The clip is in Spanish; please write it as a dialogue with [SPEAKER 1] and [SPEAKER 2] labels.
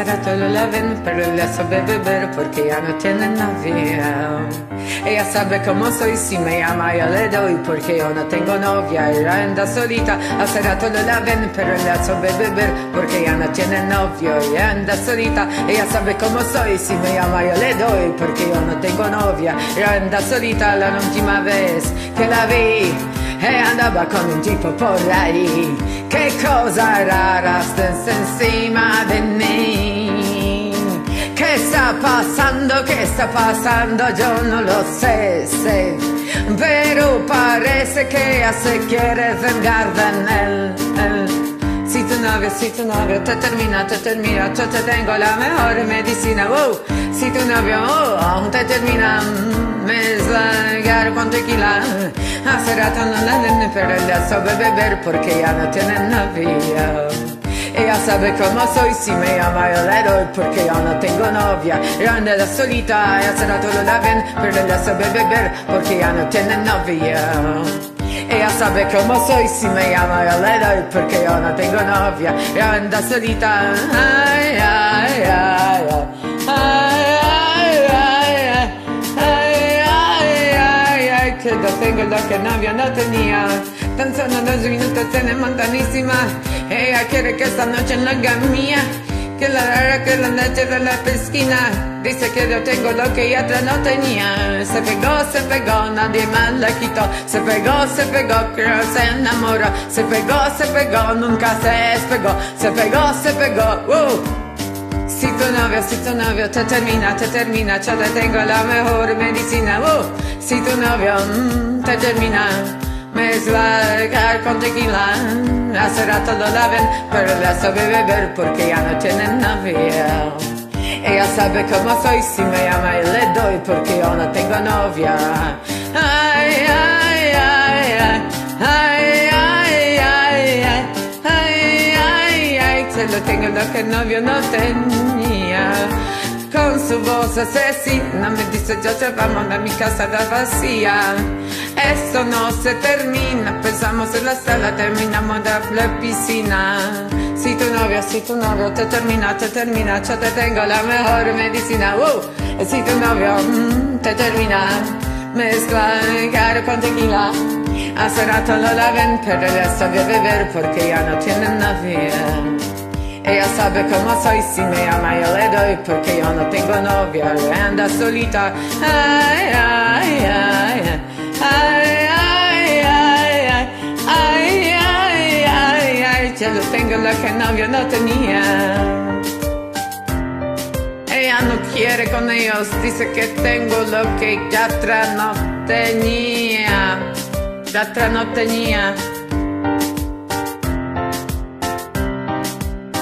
[SPEAKER 1] hace rato lo la ven, pero le sabe beber porque ya no tiene novia. Ella sabe cómo soy, si me llama yo le doy porque yo no tengo novia. Ella anda solita, hace rato lo la ven, pero le sabe beber porque ya no tiene novio. Ella anda solita, ella sabe cómo soy, si me llama yo le doy porque yo no tengo novia. Ella anda solita, la última vez que la vi e andava con un tipo por ahí. Qué cosa rara stesse encima de mí. ¿Qué está pasando? ¿Qué está pasando? Yo no lo sé, pero parece que ella se quiere vengar de él. Si tu novio te termina, yo te tengo la mejor medicina. Si tu novio te termina, me salgar con tequila. Hace rato no la nene, pero ella sabe beber porque ya no tiene novia. Ella sabe cómo soy, si me llama yo le doy porque yo no tengo novia. Ella anda da solita, hace rato lo la ven, pero ella sabe beber porque ya no tiene novia. Ella sabe cómo soy, si me llama yo le doy porque yo no tengo novia. Ella anda solita, ay, ay, ay, ay, que yo tengo lo que novio no tenía. Tan solo 2 minutos tiene montanísima. Ella quiere que esta noche no haga mía, que la leche de la pesquina. Dice que yo tengo lo que ella atrás no tenía. Se pegó, nadie más la quitó. Se pegó, creo se enamoró. Se pegó, nunca se despegó. Se pegó, Si tu novio te termina, yo te tengo la mejor medicina. Si tu novio te termina, me salgar con tequila. Hace rato lo la ven, pero le sabe beber porque ya no tiene novia. Ella sabe cómo soy, si me llama y le doy porque yo no tengo novia. Ay, ay, ay, ay, ay, ay, ay, ay, ay, ay, se lo tengo lo que el novio no tenía. Con su voz asesina me dice yo te vamos a mi casa la vacía. Esto no se termina, pensamos en la sala, terminamos en la piscina. Si tu novio te termina, yo te tengo la mejor medicina. Si tu novio te termina, mezcla con tequila. Hace rato lo la ven, pero ella sabe beber porque ya no tiene novia. Ella sabe cómo soy, si me llama yo le doy porque yo no tengo novia. Ella anda solita, ay, ay, ay, ay, ay, ay, ay, ay, ay, ay, yo tengo lo que el novio no tenía. Ella no quiere con ellos, dice que tengo lo que ya atrás no tenía. Ya atrás no tenía.